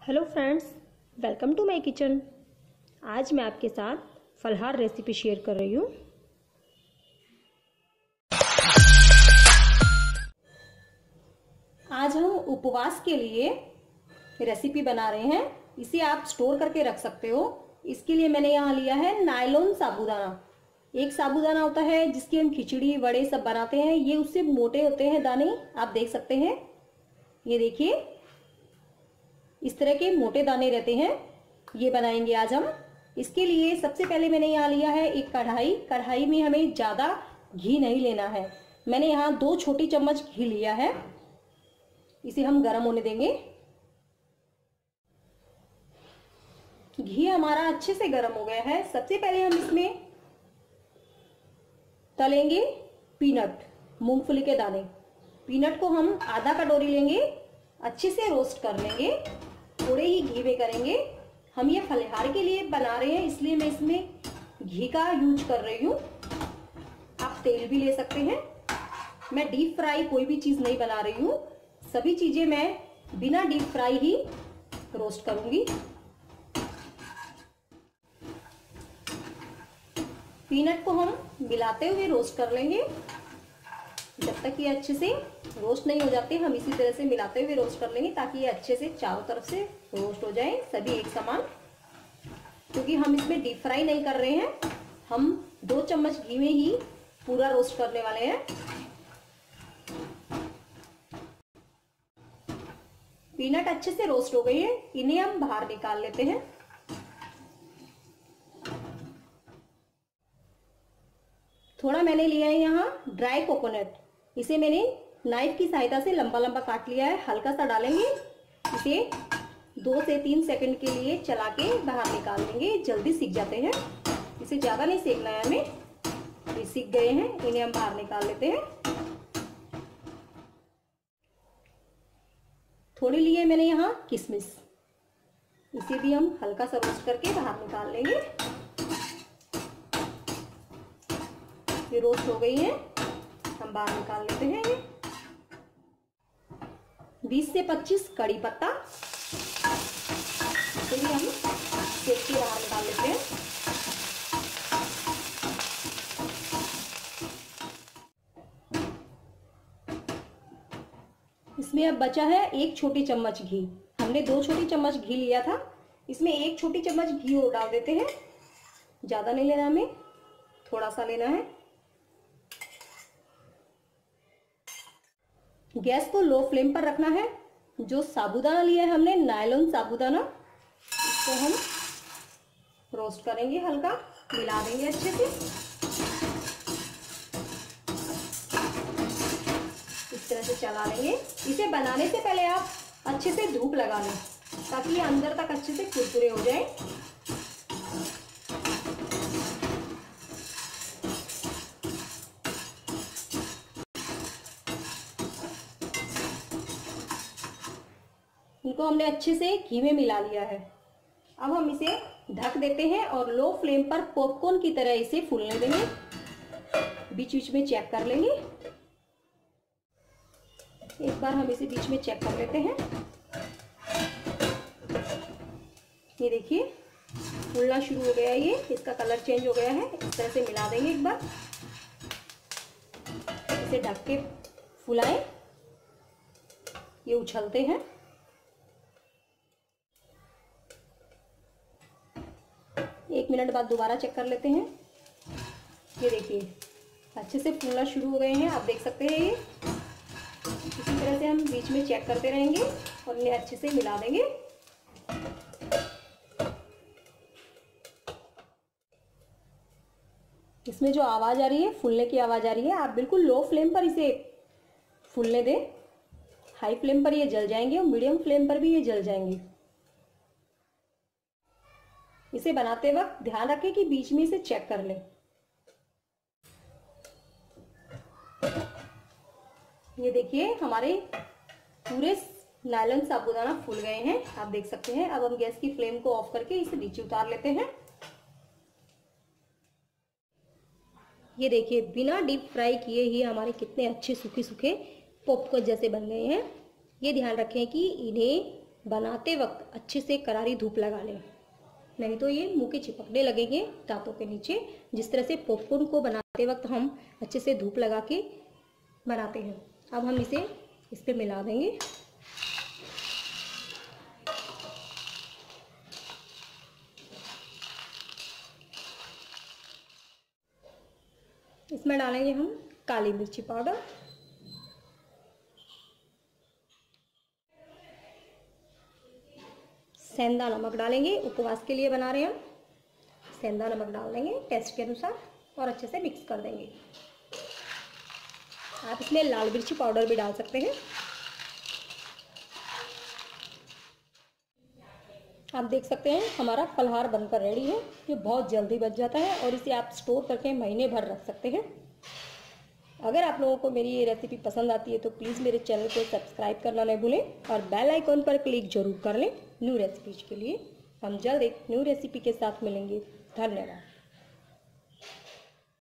Hello friends, welcome to my kitchen. आज मैं आपके साथ फलाहार रेसिपी शेयर कर रही हूँ। आज हम उपवास के लिए रेसिपी बना रहे हैं। इसे आप स्टोर करके रख सकते हो। इसके लिए मैंने यहाँ लिया है नायलॉन साबूदाना। एक साबूदाना होता है जिसकी हम खिचड़ी वड़े सब बनाते हैं। ये उससे मोटे होते हैं दाने, आप देख सकते हैं। ये देखिए, इस तरह के मोटे दाने रहते हैं। ये बनाएंगे आज हम। इसके लिए सबसे पहले मैंने यहाँ लिया है एक कढ़ाई। कढ़ाई में हमें ज्यादा घी नहीं लेना है। मैंने यहाँ 2 छोटी चम्मच घी लिया है। इसे हम गर्म होने देंगे। घी हमारा अच्छे से गर्म हो गया है। सबसे पहले हम इसमें तलेंगे पीनट, मूंगफली के दाने। पीनट को हम आधा कटोरी लेंगे, अच्छे से रोस्ट कर लेंगे। थोड़े ही घी में करेंगे। हम ये फलाहार के लिए बना रहे हैं, इसलिए मैं इसमें घी का यूज कर रही हूँ। आप तेल भी ले सकते हैं। मैं डीप फ्राई कोई भी चीज नहीं बना रही हूँ। सभी चीजें मैं बिना डीप फ्राई ही रोस्ट करूंगी। पीनट को हम मिलाते हुए रोस्ट कर लेंगे। जब तक ये अच्छे से रोस्ट नहीं हो जाते, हम इसी तरह से मिलाते हुए रोस्ट कर लेंगे, ताकि ये अच्छे से चारों तरफ से रोस्ट हो जाए, सभी एक समान। क्योंकि हम इसमें डीप फ्राई नहीं कर रहे हैं, हम 2 चम्मच घी में ही पूरा रोस्ट करने वाले हैं। पीनट अच्छे से रोस्ट हो गई है, इन्हें हम बाहर निकाल लेते हैं। थोड़ा मैंने लिया है यहाँ ड्राई कोकोनट। इसे मैंने नाइफ की सहायता से लंबा लंबा काट लिया है। हल्का सा डालेंगे, इसे 2 से 3 सेकंड के लिए चला के बाहर निकाल लेंगे। जल्दी सीख जाते हैं, इसे ज्यादा नहीं सेकना है हमें। ये सीख गए हैं, इन्हें हम बाहर निकाल लेते हैं। थोड़ी लिए मैंने यहाँ किशमिश, इसे भी हम हल्का सा रोस्ट करके बाहर निकाल लेंगे। ये रोस्ट हो गई है, हम बाहर निकाल लेते हैं। ये 20 से 25 कड़ी पत्ता, इसे भी हम सेक के बाहर निकाल लेते हैं। इसमें अब बचा है 1 छोटी चम्मच घी। हमने 2 छोटी चम्मच घी लिया था, इसमें 1 छोटी चम्मच घी और डाल देते हैं। ज्यादा नहीं लेना हमें, थोड़ा सा लेना है। गैस को लो फ्लेम पर रखना है। जो साबूदाना लिया है हमने, नायलॉन साबूदाना, इसको हम रोस्ट करेंगे, हल्का मिला देंगे अच्छे से। इस तरह से चला लेंगे। इसे बनाने से पहले आप अच्छे से धूप लगा लें, ताकि ये अंदर तक अच्छे से कुरकुरे हो जाए। इनको हमने अच्छे से घी में मिला लिया है। अब हम इसे ढक देते हैं और लो फ्लेम पर पॉपकॉर्न की तरह इसे फूलने देंगे। बीच बीच में चेक कर लेंगे। एक बार हम इसे बीच में चेक कर लेते हैं। ये देखिए, फूलना शुरू हो गया है। ये इसका कलर चेंज हो गया है। इस तरह से मिला देंगे एक बार। इसे ढक के फुलाएं। ये उछलते हैं। एक मिनट बाद दोबारा चेक कर लेते हैं। ये देखिए, अच्छे से फूलना शुरू हो गए हैं, आप देख सकते हैं। ये इसी तरह से हम बीच में चेक करते रहेंगे और इन्हें अच्छे से मिला देंगे। इसमें जो आवाज आ रही है, फूलने की आवाज आ रही है, आप बिल्कुल लो फ्लेम पर इसे फूलने दें। हाई फ्लेम पर ये जल जाएंगे और मीडियम फ्लेम पर भी ये जल जाएंगे। इसे बनाते वक्त ध्यान रखें कि बीच में इसे चेक कर लें। ये देखिए, हमारे पूरे नायलॉन साबूदाना फूल गए हैं, आप देख सकते हैं। अब हम गैस की फ्लेम को ऑफ करके इसे नीचे उतार लेते हैं। ये देखिए, बिना डीप फ्राई किए ही हमारे कितने अच्छे सूखे सूखे पॉपकॉर्न जैसे बन गए हैं। ये ध्यान रखें कि इन्हें बनाते वक्त अच्छे से करारी धूप लगा लें, नहीं तो ये मुंह के चिपकने लगेंगे दांतों के नीचे। जिस तरह से पॉपकॉर्न को बनाते वक्त हम अच्छे से धूप लगा के बनाते हैं। अब हम इसे इस पे मिला देंगे। इसमें डालेंगे हम काली मिर्ची पाउडर, सेंधा नमक डालेंगे, उपवास के लिए बना रहे हैं हम। सेंधा नमक डाल देंगे टेस्ट के अनुसार और अच्छे से मिक्स कर देंगे। आप इसमें लाल मिर्ची पाउडर भी डाल सकते हैं। आप देख सकते हैं हमारा फलहार बनकर रेडी है। ये बहुत जल्दी बच जाता है और इसे आप स्टोर करके महीने भर रख सकते हैं। अगर आप लोगों को मेरी ये रेसिपी पसंद आती है तो प्लीज़ मेरे चैनल को सब्सक्राइब करना न भूलें और बेल आइकॉन पर क्लिक जरूर कर लें न्यू रेसिपीज के लिए। हम जल्द एक न्यू रेसिपी के साथ मिलेंगे। धन्यवाद।